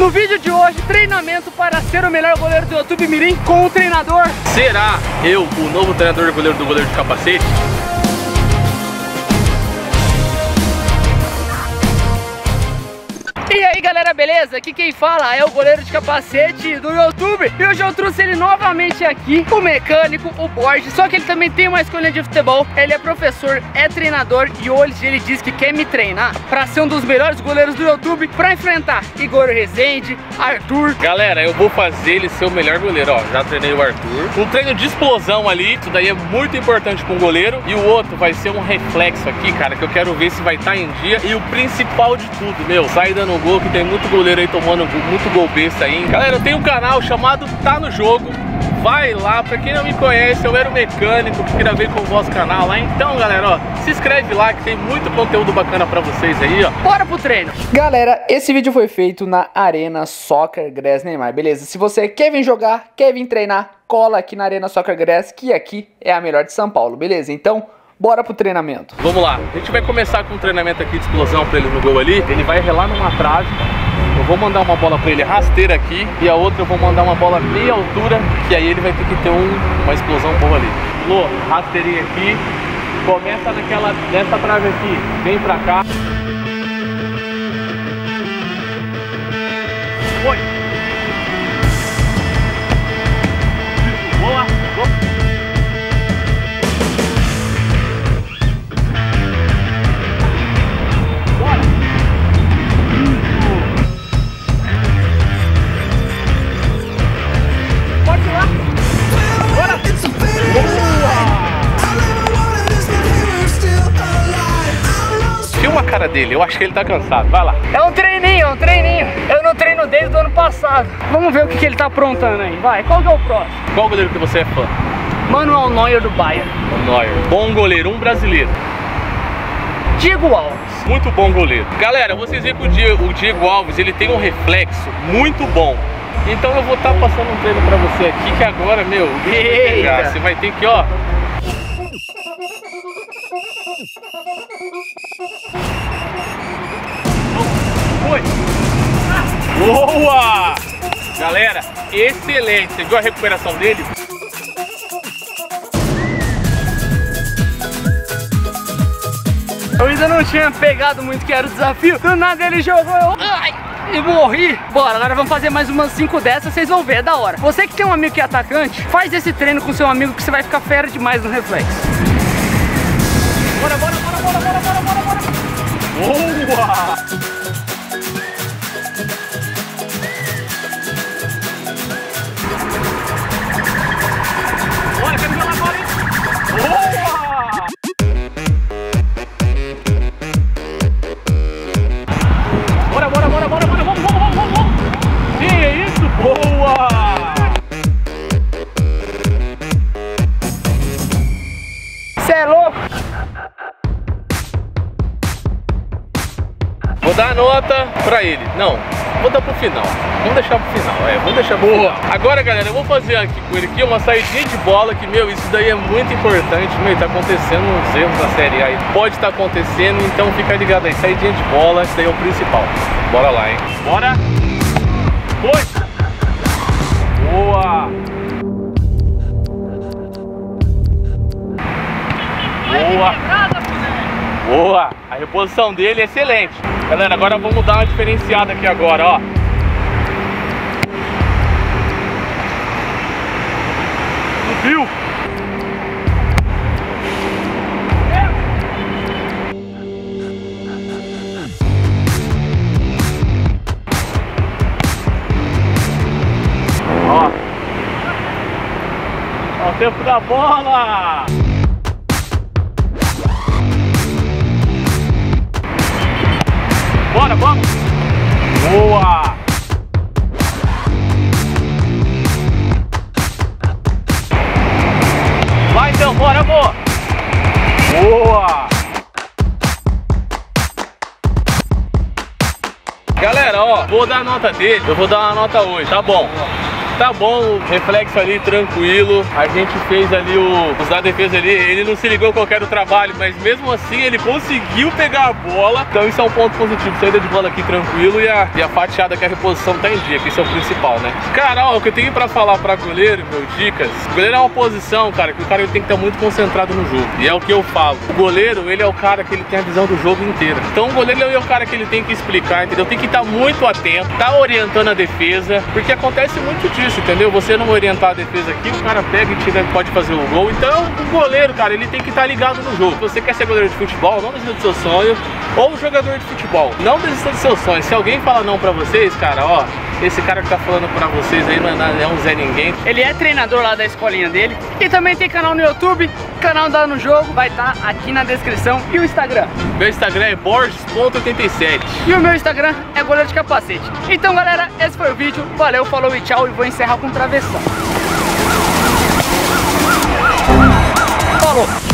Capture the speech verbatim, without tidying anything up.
No vídeo de hoje, treinamento para ser o melhor goleiro do YouTube Mirim com o treinador. Será eu o novo treinador de goleiro do goleiro de capacete? E aí galera, beleza? Aqui quem fala é o goleiro de capacete do YouTube. E hoje eu trouxe ele novamente aqui, o mecânico, o Borges. Só que ele também tem uma escolinha de futebol. Ele é professor, é treinador. E hoje ele diz que quer me treinar pra ser um dos melhores goleiros do YouTube, pra enfrentar Igor Rezende, Arthur. Galera, eu vou fazer ele ser o melhor goleiro. Ó, já treinei o Arthur. Um treino de explosão ali, isso daí é muito importante para um goleiro. E o outro vai ser um reflexo aqui, cara, que eu quero ver se vai estar em dia. E o principal de tudo, meu, saída no gol, que tem muito goleiro aí tomando muito gol besta aí, hein? Galera, eu tenho um canal chamado Tá No Jogo. Vai lá, pra quem não me conhece, eu era o mecânico que queria ver com o vosso canal lá. Então, galera, ó, se inscreve lá que tem muito conteúdo bacana pra vocês aí, ó. Bora pro treino! Galera, esse vídeo foi feito na Arena Soccer Grass Neymar, beleza? Se você quer vir jogar, quer vir treinar, cola aqui na Arena Soccer Grass, que aqui é a melhor de São Paulo, beleza? Então, bora pro treinamento. Vamos lá, a gente vai começar com um treinamento aqui de explosão pra ele no gol ali. Ele vai relar numa trave. Eu vou mandar uma bola pra ele rasteira aqui e a outra eu vou mandar uma bola meia altura, que aí ele vai ter que ter um, uma explosão boa ali. Lô, rasteirinha aqui, começa naquela, nessa trave aqui, vem pra cá. Foi! Boa! Boa! A cara dele, eu acho que ele tá cansado, vai lá. É um treininho, é um treininho. Eu não treino desde o ano passado. Vamos ver o que, que ele tá aprontando aí, vai. Qual que é o próximo? Qual goleiro que você é fã? Manuel Neuer do Bayern. O Neuer, bom goleiro, um brasileiro. Diego Alves. Muito bom goleiro. Galera, vocês veem que o Diego, o Diego Alves, ele tem um reflexo muito bom. Então eu vou estar tá passando um treino pra você aqui, que agora, meu, Eita. você vai ter que, ó... Foi! Boa! Galera, excelente! Você viu a recuperação dele? Eu ainda não tinha pegado muito que era o desafio. Do nada ele jogou, eu... Ai! E morri. Bora, agora vamos fazer mais umas cinco dessas, vocês vão ver, é da hora. Você que tem um amigo que é atacante, faz esse treino com seu amigo que você vai ficar fera demais no reflexo. Bora, bora, bora, bora, bora, bora, bora, bora. Boa! Bora, quero jogar agora, hein? Boa! Bora, bora, bora, bora, bora, vamos, vamos, vamos, vamos, vamos! Que é isso? Boa! Cê é louco? Vou dar a nota pra ele. Não, vou dar pro final. Vamos deixar pro final, é, vamos deixar pro Boa. Final. Agora, galera, eu vou fazer aqui com ele aqui uma saidinha de bola, que, meu, isso daí é muito importante, meu, tá acontecendo uns erros na Série A aí. Pode estar acontecendo, então fica ligado aí, saidinha de bola, isso daí é o principal. Bora lá, hein? Bora! Foi! Boa! Boa! Boa! A reposição dele é excelente. Galera, agora vamos dar uma diferenciada aqui agora, ó. Subiu! Ó. Ó o tempo da bola! Bora, vamos! Boa! Vai então, bora, amor! Boa! Galera, ó, vou dar a nota dele, eu vou dar uma nota hoje, tá bom? tá bom, o reflexo ali tranquilo. A gente fez ali o, os da defesa ali, ele não se ligou qual era o trabalho, mas mesmo assim ele conseguiu pegar a bola. Então isso é um ponto positivo, saída de bola aqui tranquilo e a, e a fatiada que a reposição tá em dia, que isso é o principal, né? Cara, ó, o que eu tenho pra falar pra goleiro, meu, dicas. O goleiro é uma posição, cara, que o cara ele tem que estar muito concentrado no jogo. E é o que eu falo. O goleiro, ele é o cara que ele tem a visão do jogo inteira. Então o goleiro é o cara que ele tem que explicar, entendeu? Tem que estar muito atento, tá orientando a defesa, porque acontece muito disso, entendeu? Você não orientar a defesa aqui, o cara pega e tira, pode fazer o gol. Então o goleiro, cara, ele tem que estar ligado no jogo. Se você quer ser goleiro de futebol, não desista do seu sonho, ou jogador de futebol, não desista do seu sonho. Se alguém fala não pra vocês, cara, ó, esse cara que tá falando pra vocês aí não é, nada, é um Zé Ninguém. Ele é treinador lá da escolinha dele e também tem canal no YouTube, canal da No Jogo, vai estar tá aqui na descrição. E o Instagram? Meu Instagram é borges ponto oitenta e sete. E o meu Instagram é goleiro de capacete. Então galera, esse foi o vídeo, valeu, falou e tchau, e vou encerrar com travessão. Falou!